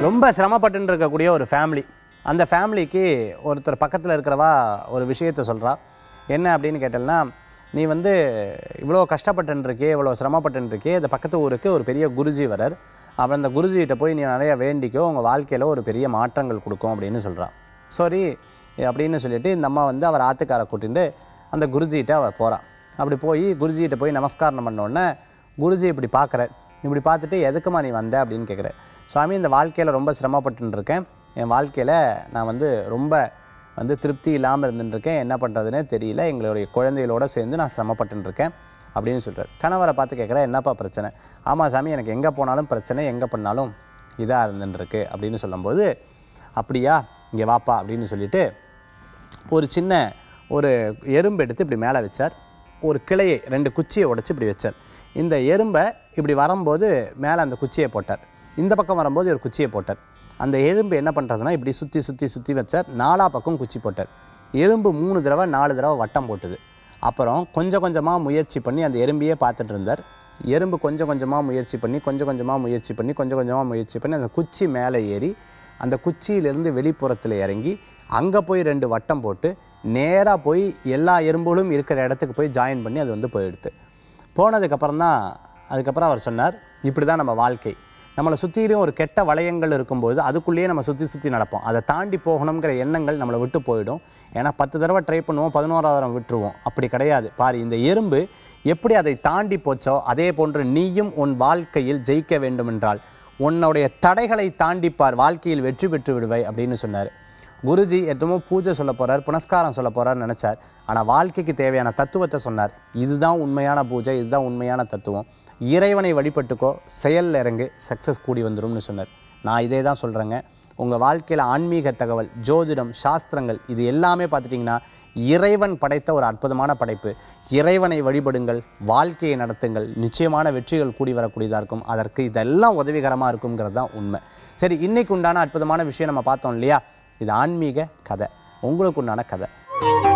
ரொம்ப சிரமப்பட்டு இருக்கக்கூடிய ஒரு ஃபேமிலி. அந்த ஃபேமிலிக்கு ஒருத்தர் பக்கத்தில் இருக்கிறவா ஒரு விஷயத்தை சொல்கிறா. என்ன அப்படின்னு கேட்டேன்னா, நீ வந்து இவ்வளோ கஷ்டப்பட்டுருக்கே, இவ்வளோ சிரமப்பட்டுருக்கே, இந்த பக்கத்து ஊருக்கு ஒரு பெரிய குருஜி வரார். அப்புறம் அந்த குருஜிகிட்ட போய் நீ நிறையா வேண்டிக்கோ, உங்கள் வாழ்க்கையில் ஒரு பெரிய மாற்றங்கள் கொடுக்கும் அப்படின்னு சொல்கிறான். சரி அப்படின்னு சொல்லிவிட்டு இந்த அம்மா வந்து அவர் ஆத்துக்காரை கூட்டிட்டு அந்த குருஜிகிட்ட அவள் போகிறான். அப்படி போய் குருஜிகிட்ட போய் நமஸ்காரம் பண்ணோடனே குருஜி இப்படி பார்க்குறார். இப்படி பார்த்துட்டு எதுக்குமா நீ வந்த அப்படின்னு கேட்குறேன். சுவாமி, இந்த வாழ்க்கையில் ரொம்ப சிரமப்பட்டுருக்கேன், என் வாழ்க்கையில் நான் வந்து ரொம்ப திருப்தி இல்லாமல் இருந்துட்டுருக்கேன், என்ன பண்ணுறதுனே தெரியல, எங்களுடைய குழந்தைகளோடு சேர்ந்து நான் சிரமப்பட்டுருக்கேன் அப்படின்னு சொல்கிறார். கணவரை பார்த்து கேட்குறேன், என்னப்பா பிரச்சனை? ஆமாம் சாமி, எனக்கு எங்கே போனாலும் பிரச்சனை, எங்கே பண்ணாலும் இதாக இருந்துருக்கு அப்படின்னு சொல்லும்போது, அப்படியா, இங்கே வாப்பா அப்படின்னு சொல்லிவிட்டு ஒரு சின்ன ஒரு எறும்பு எடுத்து இப்படி மேலே வச்சார். ஒரு கிளையை 2 குச்சியை உடைச்சி இப்படி வச்சார். இந்த எறும்பை இப்படி வரும்போது மேலே அந்த குச்சியை போட்டார், இந்த பக்கம் வரும்போது ஒரு குச்சியை போட்டார். அந்த எறும்பு என்ன பண்ணுறதுனா இப்படி சுற்றி சுற்றி சுற்றி வச்சார். 4 பக்கம் குச்சி போட்டார். எறும்பு 3 தடவை 4 தடவை வட்டம் போட்டுது. அப்புறம் கொஞ்சம் கொஞ்சமாக முயற்சி பண்ணி அந்த எறும்பையே பார்த்துட்டு இருந்தார். எறும்பு கொஞ்சம் கொஞ்சமாக முயற்சி பண்ணி அந்த குச்சி மேலே ஏறி அந்த குச்சியிலேருந்து வெளிப்புறத்தில் இறங்கி அங்கே போய் 2 வட்டம் போட்டு நேராக போய் எல்லா எறும்புகளும் இருக்கிற இடத்துக்கு போய் ஜாயின் பண்ணி அது வந்து போயிடுது. அதுக்கப்புறம் அவர் சொன்னார், இப்படி தான் நம்ம வாழ்க்கை, நம்மளை சுற்றிலையும் ஒரு கெட்ட வளையங்கள் இருக்கும்போது அதுக்குள்ளேயே நம்ம சுற்றி நடப்போம். அதை தாண்டி போகணுங்கிற எண்ணங்கள் நம்மளை விட்டு போயிடும். ஏன்னா 10 தடவை ட்ரை பண்ணுவோம், 11வது தடவை விட்டுருவோம். அப்படி கிடையாது. பாரு, இந்த எறும்பு எப்படி அதை தாண்டி போச்சோ அதே போன்று நீயும் உன் வாழ்க்கையில் ஜெயிக்க வேண்டுமென்றால் உன்னுடைய தடைகளை தாண்டிப்பார், வாழ்க்கையில் வெற்றி பெற்று விடுவாய் அப்படின்னு சொன்னார். குருஜி எதுமோ பூஜை சொல்ல போகிறார், புனஸ்காரம் சொல்ல போகிறார்னு நினச்சார். ஆனால் வாழ்க்கைக்கு தேவையான தத்துவத்தை சொன்னார். இதுதான் உண்மையான பூஜை, இதுதான் உண்மையான தத்துவம். இறைவனை வழிபட்டுக்கோ, செயல் இறங்கு, சக்ஸஸ் கூடி வந்துடும்னு சொன்னார். நான் இதே தான் சொல்கிறேங்க. உங்கள் வாழ்க்கையில் ஆன்மீக தகவல், ஜோதிடம், சாஸ்திரங்கள் இது எல்லாமே பார்த்துட்டிங்கன்னா இறைவன் படைத்த ஒரு அற்புதமான படைப்பு. இறைவனை வழிபடுங்கள், வாழ்க்கையை நடத்துங்கள், நிச்சயமான வெற்றிகள் கூடி வரக்கூடியதாக இருக்கும். அதற்கு இதெல்லாம் உதவிகரமாக இருக்குங்கிறது தான் உண்மை. சரி, இன்றைக்கு உண்டான அற்புதமான விஷயம் நம்ம பார்த்தோம் இல்லையா? இது ஆன்மீக கதை, உங்களுக்கு உண்டான கதை.